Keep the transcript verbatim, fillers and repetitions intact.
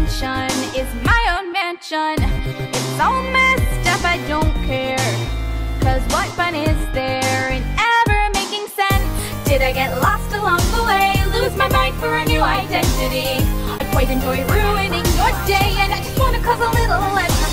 dimension is my own mansion. It's all messed up, I don't care, cause what fun is there in ever making sense? Did I get lost along the way, lose my mind for a new identity? I quite enjoy ruining your day, and I just wanna cause a little less